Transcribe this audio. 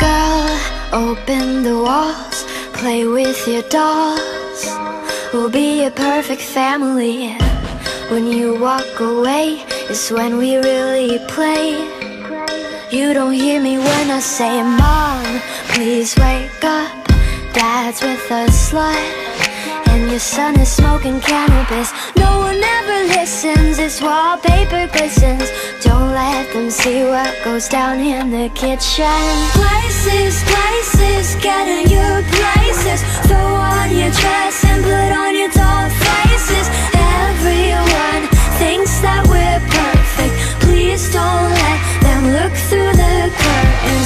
girl, open the walls, play with your dolls. We'll be a perfect family. When you walk away is when we really play. You don't hear me when I say, Mom, please wake up. Dad's with a slut, and your son is smoking cannabis. No one ever listens, this wallpaper glistens. Don't let them see what goes down in the kitchen. Places, places, get in your places. Throw on your dress and put on your doll faces. Everyone thinks that we're perfect. Please don't let them look through the curtain.